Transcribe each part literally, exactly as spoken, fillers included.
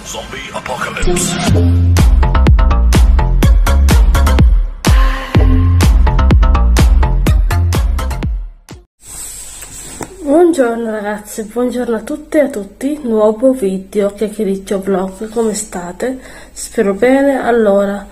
Zombie Apocalypse. Buongiorno ragazzi, buongiorno a tutte e a tutti, nuovo video chiacchiericcio vlog, come state? Spero bene. Allora,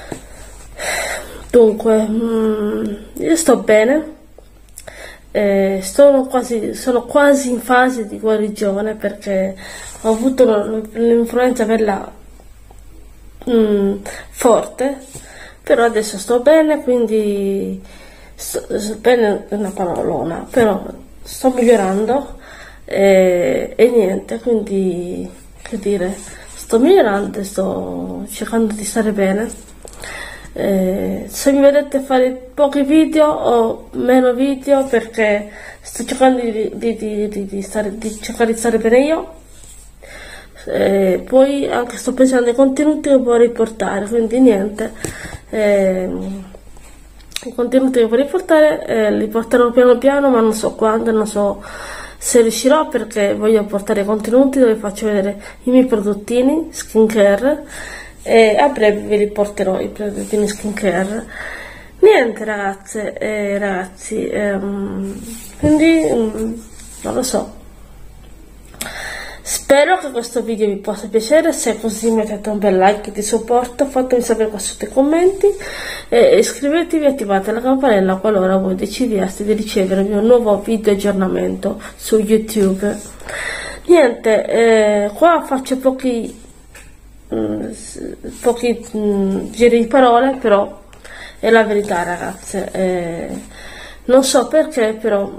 dunque, mm, io sto bene, eh, sono, quasi, sono quasi in fase di guarigione perché ho avuto l'influenza bella mm, forte, però adesso sto bene, quindi sto, sto bene è una parolona, però sto migliorando e, e niente, quindi che dire, sto migliorando e sto cercando di stare bene. Eh, se mi vedete fare pochi video o meno video perché sto cercando di, di, di, di, di, stare, di cercare di stare bene io, eh, poi anche sto pensando ai contenuti che vorrei portare, quindi niente, eh, i contenuti che vorrei portare eh, li porterò piano piano, ma non so quando, non so se riuscirò, perché voglio portare contenuti dove faccio vedere i miei prodottini skincare e a breve ve li porterò i prodottini skincare. Niente ragazze e ragazzi, ehm, quindi um, non lo so, spero che questo video vi possa piacere. Se è così mettete un bel like di supporto, fatemi sapere qua sotto i commenti e iscrivetevi e attivate la campanella qualora voi decidiate di ricevere il mio nuovo video aggiornamento su YouTube. Niente, eh, qua faccio pochi pochi mh, giri di parole, però è la verità ragazze, eh, non so perché, però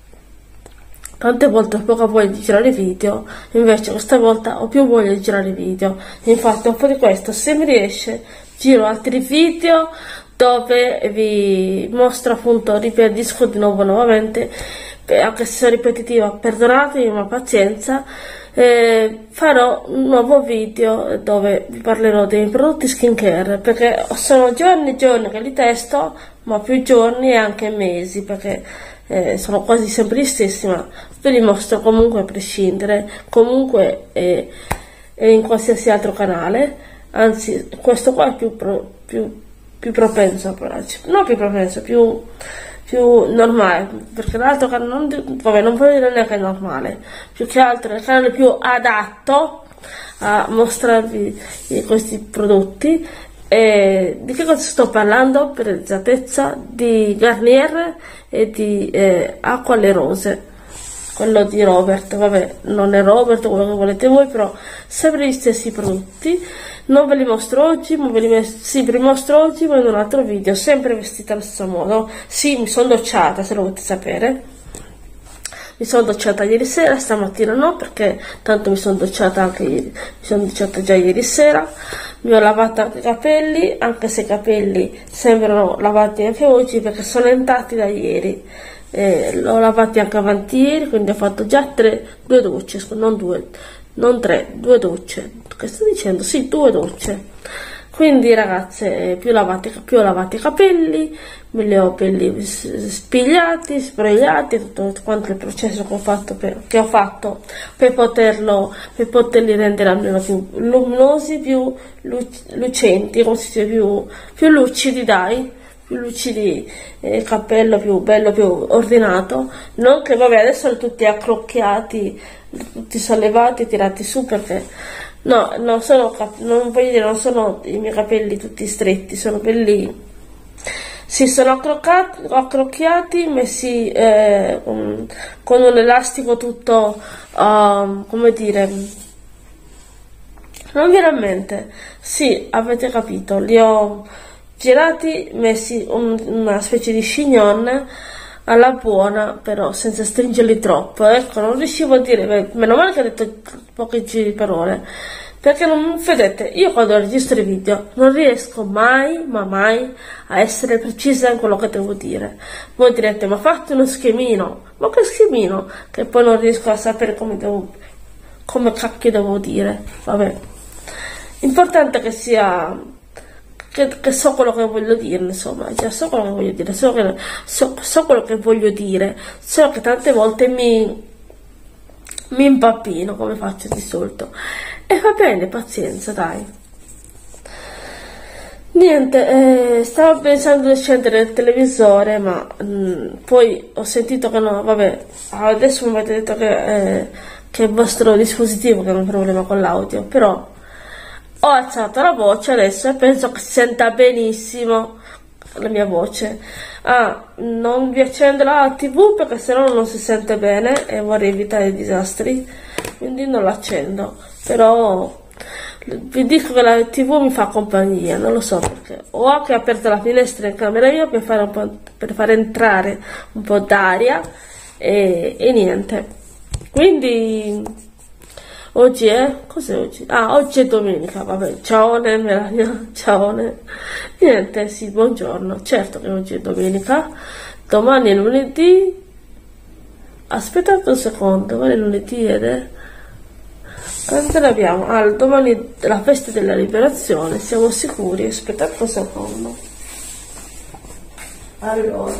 tante volte ho poca voglia di girare video, invece questa volta ho più voglia di girare video. Infatti un po' di questo, se mi riesce giro altri video dove vi mostro, appunto, ribadisco di nuovo nuovamente, anche se sono ripetitiva perdonatemi, ma pazienza. Eh, farò un nuovo video dove vi parlerò dei prodotti skincare, perché sono giorni e giorni che li testo, ma più giorni e anche mesi, perché eh, sono quasi sempre gli stessi, ma ve li mostro comunque a prescindere, comunque eh, eh, in qualsiasi altro canale. Anzi, questo qua è più, pro, più, più propenso a no più propenso, più più normale, perché l'altro canale non, vabbè, non voglio dire neanche normale, più che altro è il canale più adatto a mostrarvi questi prodotti. E di che cosa sto parlando? Per esattezza di Garnier e di eh, Acqua alle Rose, quello di Robert, vabbè, non è Robert, quello che volete voi, però sempre gli stessi prodotti. Non ve li mostro oggi, ma ve li, sì, ve li mostro oggi, ma in un altro video, sempre vestita allo stesso modo. Sì, mi sono docciata, se lo volete sapere. Mi sono docciata ieri sera, stamattina no, perché tanto mi sono docciata anche ieri, mi sono docciata già ieri sera. Mi ho lavato anche i capelli, anche se i capelli sembrano lavati anche oggi, perché sono entrati da ieri. Eh, l'ho lavati anche avanti ieri, quindi ho fatto già tre, due docce, non due, non tre, due docce. Che sto dicendo? Sì, due docce. Quindi ragazze, più lavati, più ho lavato i capelli, me li ho belli spigliati, sbrogliati, tutto quanto il processo che ho fatto per, che ho fatto per poterlo, per poterli rendere almeno più luminosi, più lucenti, come si dice, più, più lucidi, dai, più lucidi, il eh, cappello più bello, più ordinato. Non che vabbè, adesso sono tutti accrocchiati, tutti sollevati, tirati su, perché no, non sono, non voglio dire, non sono i miei capelli tutti stretti, sono belli, sì, sono accrocchiati, accrocchiati messi eh, con, con un elastico tutto, uh, come dire, non viene a mente, sì, avete capito, li ho girati, messi un, una specie di chignon alla buona, però senza stringerli troppo. Ecco, non riuscivo a dire, meno male che ho detto pochi giri di parole, perché non vedete, io quando registro i video non riesco mai, ma mai a essere precisa in quello che devo dire. Voi direte, ma fatti uno schemino, ma che schemino? Che poi non riesco a sapere come devo, come cacchio devo dire. Vabbè, importante che sia Che, che so quello che voglio dire, insomma, già so quello che voglio dire, so, che, so, so quello che voglio dire, solo che tante volte mi, mi impappino, come faccio di solito. e va bene, pazienza, dai. Niente, eh, stavo pensando di accendere il televisore, ma mh, poi ho sentito che no, vabbè, adesso mi avete detto che, eh, che è il vostro dispositivo che ha un problema con l'audio, però ho alzato la voce adesso e penso che si senta benissimo la mia voce. Ah, non vi accendo la tivù perché sennò non si sente bene e vorrei evitare disastri, quindi non l'accendo, però vi dico che la tivù mi fa compagnia, non lo so perché. Ho anche aperto la finestra in camera mia per fare un po', per far entrare un po' d'aria e, e niente. Quindi oggi è, cos'è oggi? Ah, oggi è domenica, vabbè, ciao Melania, ciao. Niente, sì, buongiorno, certo che oggi è domenica, domani è lunedì, aspettate un secondo, domani è lunedì ed è... Quando abbiamo? Ah, domani è la festa della liberazione, siamo sicuri? Aspettate un secondo. Allora,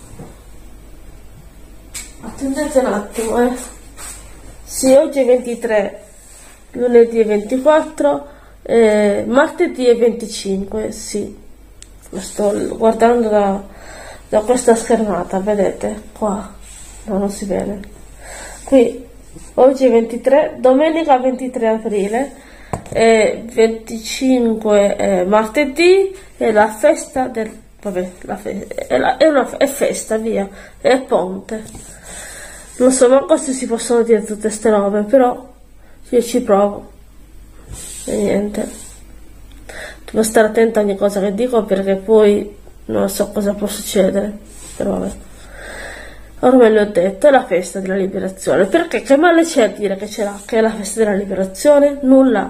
attendete un attimo, eh. Sì, oggi è ventitré, lunedì è ventiquattro, eh, martedì è venticinque, sì. Lo sto guardando da, da questa schermata, vedete? Qua, no, non si vede. Qui. Oggi è ventitré, domenica ventitré aprile, e venticinque eh, martedì è la festa del... vabbè, la fe, è, la, è, una, è festa, via, è ponte. Non so manco se si possono dire tutte queste robe, però io ci provo. E niente. Devo stare attenta a ogni cosa che dico perché poi non so cosa può succedere, però vabbè. Ormai l'ho detto, è la festa della liberazione. Perché che male c'è a dire che c'è la, che è la festa della liberazione? Nulla.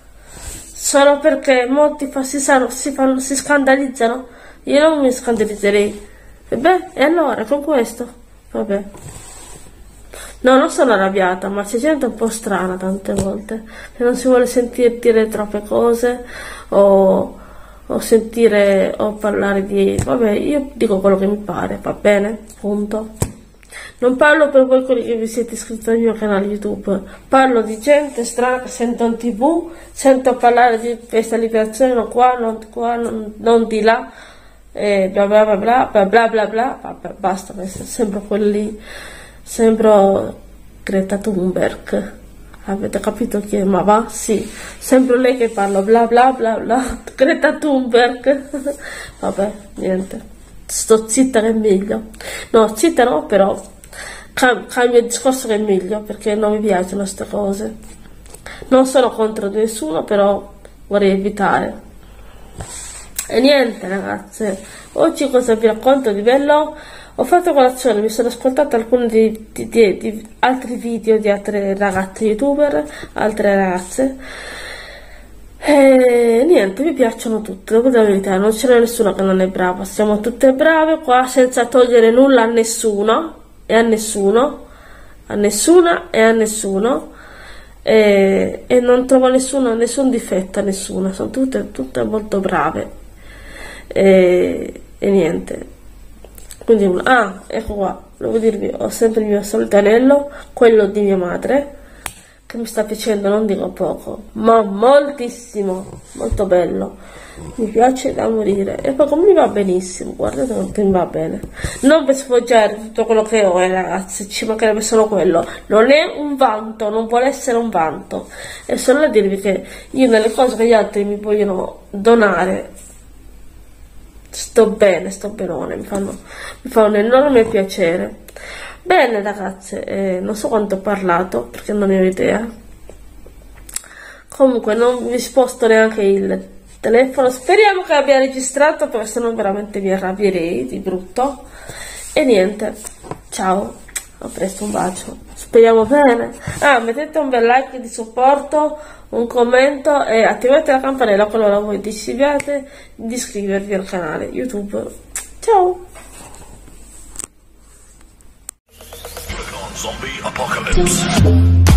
Solo perché molti fa, si, sanno, si, fanno, si scandalizzano. Io non mi scandalizzerei. E beh, e allora con questo? Vabbè. No, non sono arrabbiata, ma c'è gente un po' strana tante volte. Che non si vuole sentire dire troppe cose o, o sentire o parlare di... Vabbè, io dico quello che mi pare, va bene? Punto. Non parlo per voi quelli che vi siete iscritti al mio canale YouTube, parlo di gente strana che sento in tv, sento parlare di questa liberazione, non qua, non qua, non, non di là, e bla bla bla bla bla bla bla bla, bla basta, sembro quelli, sembro Greta Thunberg, avete capito chi è? Ma va? Sì, sembro lei che parla bla bla bla bla, Greta Thunberg, vabbè, niente, sto zitta che è meglio, no, zitta no, però... cambio il discorso che è meglio perché non mi piacciono queste cose. Non sono contro nessuno, però vorrei evitare. E niente ragazze, oggi cosa vi racconto di bello? Ho fatto colazione, mi sono ascoltato alcuni di, di, di, di altri video di altre ragazze youtuber, altre ragazze, e niente, mi piacciono tutte, devo dire la verità, non c'è nessuno che non è brava, siamo tutte brave qua senza togliere nulla a nessuno e a nessuno, a nessuna e a nessuno, e, e non trovo nessuno, nessun difetto a nessuna, sono tutte, tutte molto brave, e, e niente, quindi, ah, ecco qua, devo dirvi, ho sempre il mio solito anello, quello di mia madre, che mi sta piacendo, non dico poco, ma moltissimo, molto bello, mi piace da morire, e poi come mi va benissimo, guardate quanto mi va bene, non per sfoggiare tutto quello che ho, eh, ragazzi, ci mancherebbe solo quello, non è un vanto, non vuole essere un vanto, è solo a dirvi che io nelle cose che gli altri mi vogliono donare, sto bene, sto benone, mi fanno, mi fa un enorme piacere. Bene ragazze, eh, non so quanto ho parlato perché non ne ho idea, comunque non vi sposto neanche il telefono, speriamo che abbia registrato perché sennò veramente mi arrabbierei di brutto, e niente, ciao, a presto, un bacio, speriamo bene, ah, mettete un bel like di supporto, un commento e attivate la campanella qualora voi decidiate di iscrivervi al canale YouTube, ciao! Zombie apocalypse.